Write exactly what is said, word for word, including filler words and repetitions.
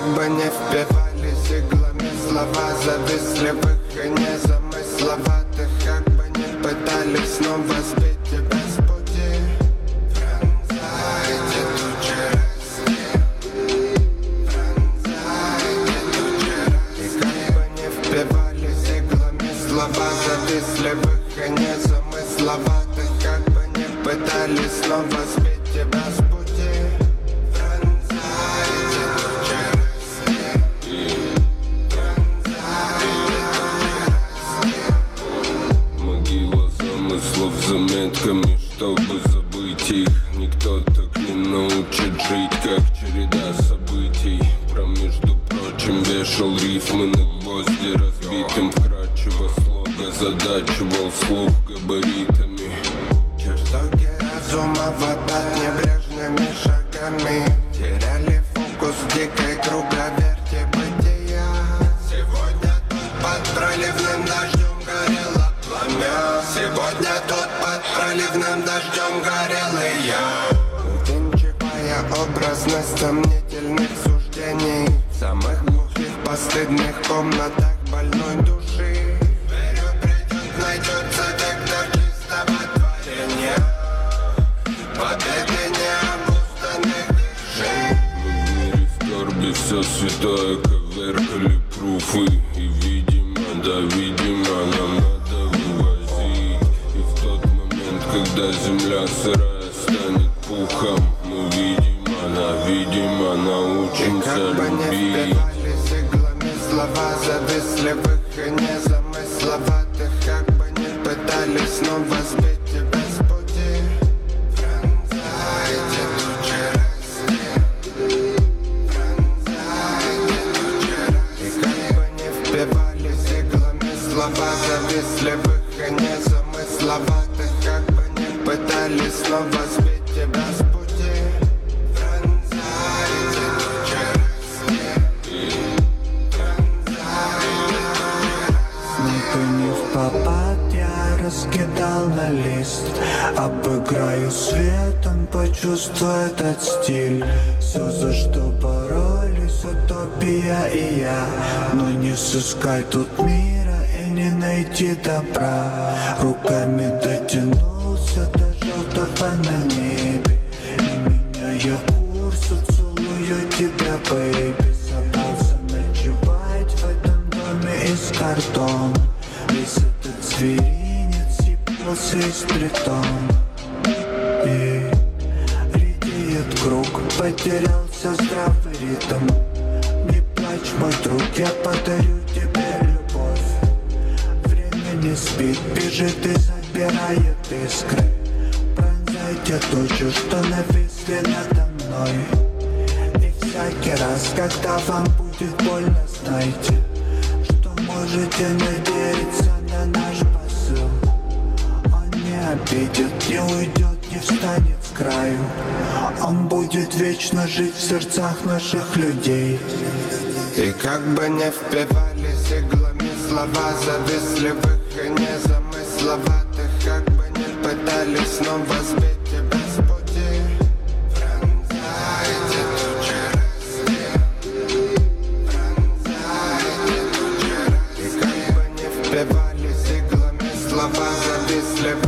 бы не впивались иглами слова завистливых и незамысловатых, как бы не пытались снова сбить тебя с пути. Пронзайте тучи рассвет, пронзайте тучи рассвет. И как бы не впивались иглами слова завистливых и незамысловатых, как бы не пытались снова сбить тебя с пути. Заметками, чтобы забыть их. Никто так не научит жить, как череда событий. Про, между прочим, вешал рифмы на гвозди разбитым вкрадчиво слога, задачивал слух габаритами. Чертоги разума водят небрежными шагами, теряли фокус в дикой круговерти бытия. Сегодня тут под проливным дождем горело пламя. Сегодня тут под проливным дождем горел и я. Венчивая образность сомнительных суждений в самых глухих постыдных комнатах больной души. Верю, придет, найдется вектор чистого творения, победы необузданных движений. Мы в мире скорби все святое коверкали пруфы. И видимо, да видимо, нам надо вывозить. И в тот момент, когда земля сырая станет пухом, мы, видимо, да видимо, научимся любить. И как бы не впивались иглами слова завистливых и незамысловатых, как бы не пытались снова сбить тебя с пути. Пронзайте тучи рассвет, пронзайте тучи рассвет. И как бы не впивались иглами слова завистливых и незамысловатых, как бы не пытались снова сбить тебя с пути. Пронзайте тучи рассвет, пронзайте тучи рассвет. Ты не в попад, я раскидал на лист. Обыграю светом, почувствуй этот стиль. Все, за что боролись утопия и я. Но не сыскать тут мира и не найти добра. Руками дотянулся до желтого на небе, и меняя курс, целую тебя, бэйби. Собрался ночевать в этом доме из картона. Весь этот зверинец съебался из притона. И редеет круг, потерялся здравый ритм. Не плачь, мой друг, я подарю тебе любовь. Время не спит, бежит и забирает искры. Пронзайте тучу, что нависли надо мной. И всякий раз, когда вам будет больно, знайте, что можете надеяться на наш посыл. Он не обидит, не уйдет, не встанет с краю. Он будет вечно жить в сердцах наших людей. И как бы не впивались иглами слова завистливых и незамысловатых, как бы не пытались снова сбить тебя с пути. Пронзайте тучи рассвет, пронзайте тучи рассвет. И как бы не впивались иглами слова завистливых